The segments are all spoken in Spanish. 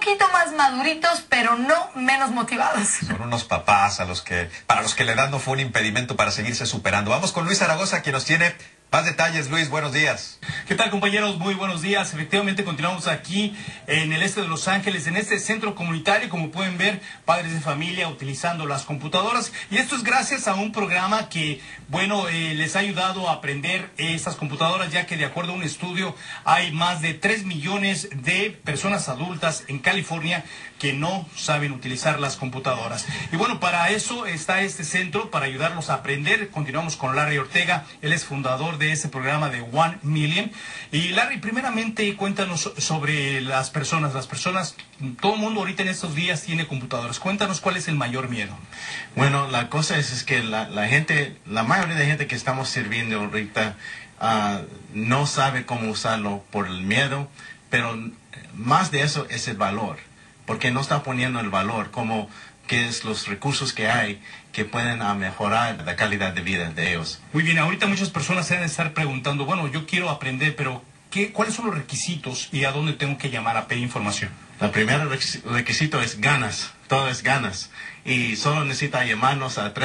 poquito más maduritos, pero no menos motivados. Son unos papás para los que la edad no fue un impedimento para seguirse superando. Vamos con Luis Zaragoza, quien nos tiene más detalles. Luis, buenos días. ¿Qué tal, compañeros? Muy buenos días. Efectivamente, continuamos aquí en el este de Los Ángeles, en este centro comunitario. Como pueden ver, padres de familia utilizando las computadoras. Y esto es gracias a un programa que, bueno, les ha ayudado a aprender estas computadoras, ya que de acuerdo a un estudio hay más de 3 millones de personas adultas en California que no saben utilizar las computadoras. Y bueno, para eso está este centro, para ayudarlos a aprender. Continuamos con Larry Ortega. Él es fundador de ese programa de One Million. Y Larry, primeramente cuéntanos sobre las personas. Todo el mundo ahorita en estos días tiene computadoras. Cuéntanos cuál es el mayor miedo. Bueno, la cosa es que la mayoría de gente que estamos sirviendo ahorita no sabe cómo usarlo por el miedo, pero más de eso es el valor, porque no está poniendo el valor como que es los recursos que hay que pueden mejorar la calidad de vida de ellos. Muy bien, ahorita muchas personas se van a estar preguntando, bueno, yo quiero aprender, pero ¿cuáles son los requisitos y a dónde tengo que llamar a pedir información? El primer requisito es ganas, todo es ganas. Y solo necesita llamarnos a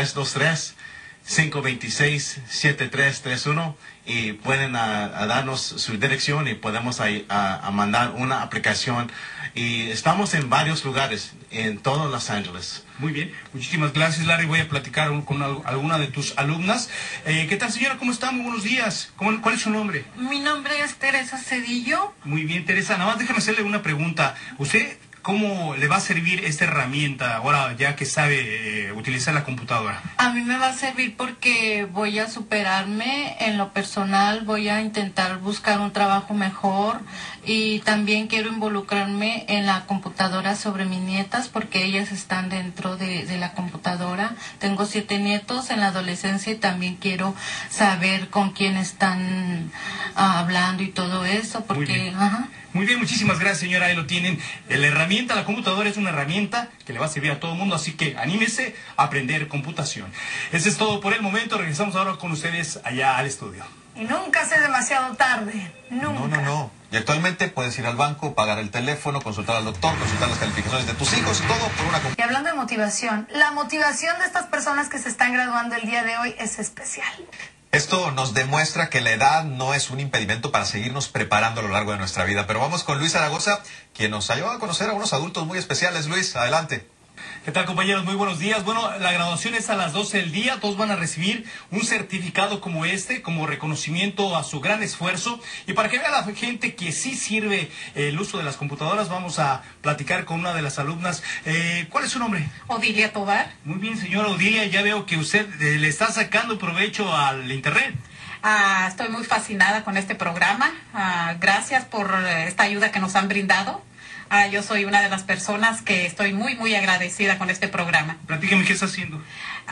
323-526-7331 y pueden darnos su dirección y podemos a mandar una aplicación. Y estamos en varios lugares, en todo Los Ángeles. Muy bien, muchísimas gracias, Larry. Voy a platicar con alguna de tus alumnas. ¿Qué tal, señora? ¿Cómo está? Muy buenos días. ¿Cuál es su nombre? Mi nombre es Teresa Cedillo. Muy bien, Teresa. Nada más déjame hacerle una pregunta. ¿Usted cómo le va a servir esta herramienta ahora ya que sabe utilizar la computadora? A mí me va a servir porque voy a superarme en lo personal, voy a intentar buscar un trabajo mejor y también quiero involucrarme en la computadora sobre mis nietas porque ellas están dentro de la computadora. Tengo 7 nietos en la adolescencia y también quiero saber con quién están hablando y todo eso porque... Muy bien. Muy bien, muchísimas gracias, señora. Ahí lo tienen. La herramienta, la computadora es una herramienta que le va a servir a todo el mundo, así que anímese a aprender computación. Eso es todo por el momento. Regresamos ahora con ustedes allá al estudio. Y nunca sea demasiado tarde. Nunca. No. Y actualmente puedes ir al banco, pagar el teléfono, consultar al doctor, consultar las calificaciones de tus hijos y todo por una computadora. Y hablando de motivación, la motivación de estas personas que se están graduando el día de hoy es especial. Esto nos demuestra que la edad no es un impedimento para seguirnos preparando a lo largo de nuestra vida. Pero vamos con Luis Zaragoza, quien nos ayudó a conocer a unos adultos muy especiales. Luis, adelante. ¿Qué tal, compañeros? Muy buenos días. Bueno, la graduación es a las 12 del día. Todos van a recibir un certificado como este, como reconocimiento a su gran esfuerzo. Y para que vea la gente que sí sirve el uso de las computadoras, vamos a platicar con una de las alumnas. ¿Cuál es su nombre? Odilia Tobar. Muy bien, señora Odilia. Ya veo que usted le está sacando provecho al Internet. Estoy muy fascinada con este programa. Gracias por esta ayuda que nos han brindado. Yo soy una de las personas que estoy muy agradecida con este programa. Platíqueme, ¿qué está haciendo?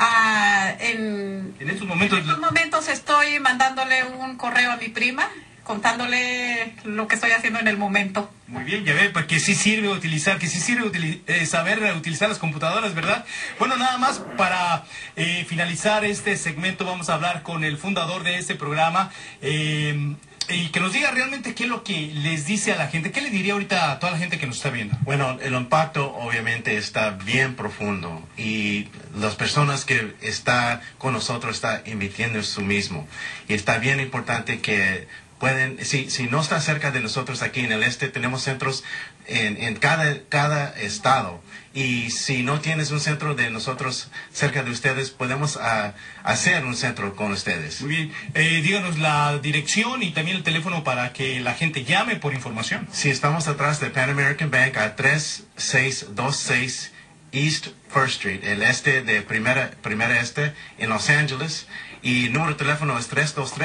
En estos momentos estoy mandándole un correo a mi prima, contándole lo que estoy haciendo en el momento. Muy bien, ya ve, que sí sirve saber utilizar las computadoras, ¿verdad? Bueno, nada más para finalizar este segmento vamos a hablar con el fundador de este programa. Y que nos diga realmente qué es lo que les dice a la gente. ¿Qué le diría ahorita a toda la gente que nos está viendo? Bueno, el impacto obviamente está bien profundo y las personas que están con nosotros están invirtiendo en su mismo. Y está bien importante que pueden, si no está cerca de nosotros aquí en el este, tenemos centros en cada estado. Y si no tienes un centro de nosotros cerca de ustedes, podemos hacer un centro con ustedes. Muy bien. Díganos la dirección y también el teléfono para que la gente llame por información. Sí, estamos atrás de Pan American Bank a 3626 East First Street, el este de Primera Este en Los Ángeles. Y el número de teléfono es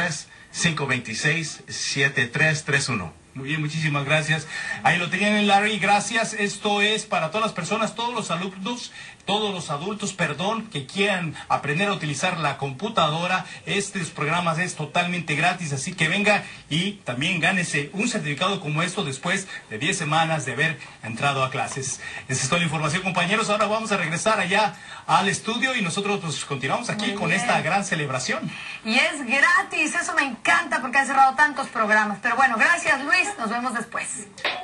323-526-7331. Muy bien, muchísimas gracias. Ahí lo tenían, Larry, gracias. Esto es para todas las personas, todos los alumnos, todos los adultos, que quieran aprender a utilizar la computadora. Estos programas es totalmente gratis, así que venga y también gánese un certificado como esto después de 10 semanas de haber entrado a clases. Esa es toda la información, compañeros. Ahora vamos a regresar allá al estudio y nosotros pues continuamos aquí con esta gran celebración. Y es gratis, eso me encanta porque han cerrado tantos programas. Pero bueno, gracias, Luis. Nos vemos después.